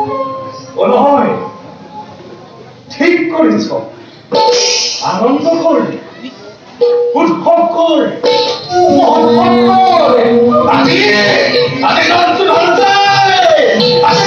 নহয় ঠিক কৰিছ আনন্দ কৰ উৎসৱ কৰ আজি আজি নতুন হৈছে আজি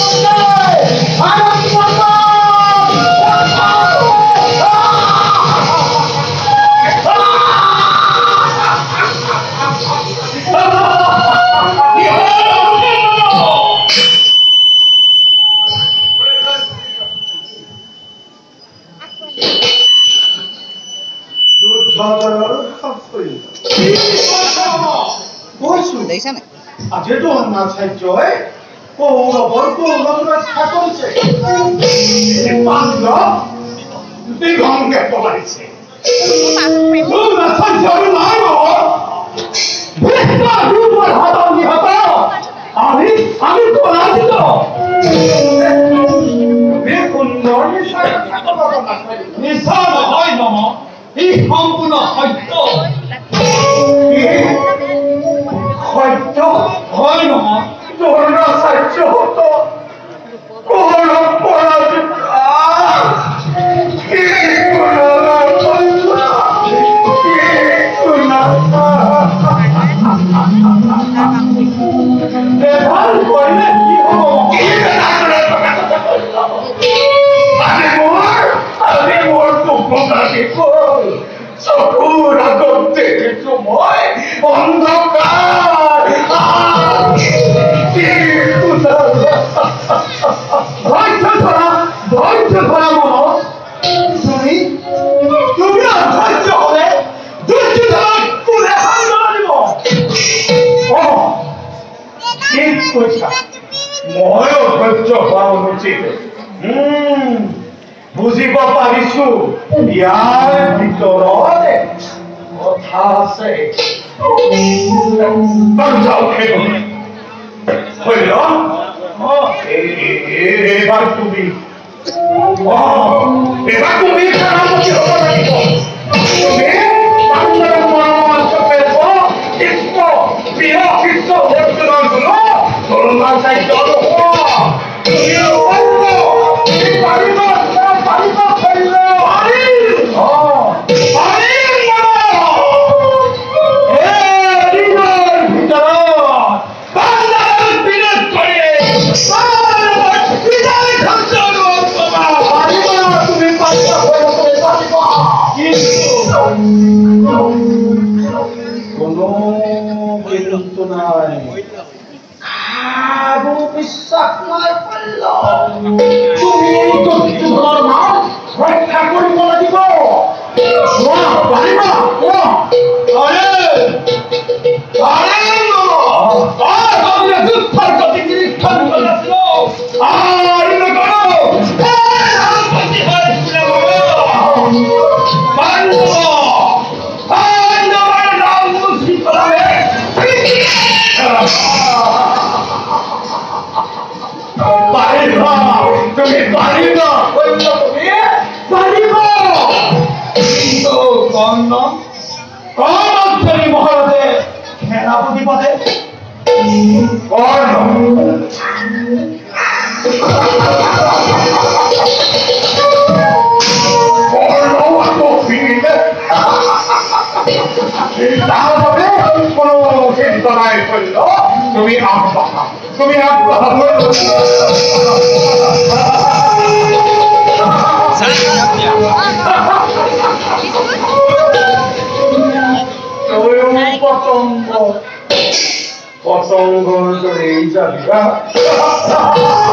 আজেতো আমার সাহায্যে কৌরবর কৌরবরা ঠাকুরছে পান্ডব দিগঙ্গে পলাইছে তোমরা সাহায্য নাই বেটা দুবার হাতাও নি হাতাও আমি পলাইছি তো দেখুন নিশা নিশা হয় না এই সম্পূর্ণ সত্য সত্য হয় নহয় তোর না সাহায্য হতো কৌরব পরাজিত চকুর আগত দেখেছো মই অন্ধকার ধৈর্য ধরা মন তুমি তুমি অধৈর্য হলে দুর্যোধন কুলে হাল দিব ঠিক কৈছা ময়ো ধৈর্য হোৱা উচিত বুজিব পাৰিছো ইয়াৰ ভিতৰত কথা আছে এবার তুমি কারামতি হব লাগিব তুমি পাণ্ডৱ পৰমাংশ পেব কৃষ্ণ প্ৰিয় কৃষ্ণ অৰ্জুনৰ গুণ তলবাৰ চাইজ বিশ্বাস নাই পারল তুমি এই দুর্যোধনের নাম রক্ষা করিব লাগিব পারিবা যুদ্ধের গতি নিরীক্ষণ করেছিল তুমি পারিবা কিন্তু কর্ণধ্বনি মহারাজে সেনাপতি পদে কর্ণ তাহলে কোনো চিন্তা নাই করল তুমি আত্মহা তুমি আত্মহা পতঙ্গ পতঙ্গ এই যাবিরা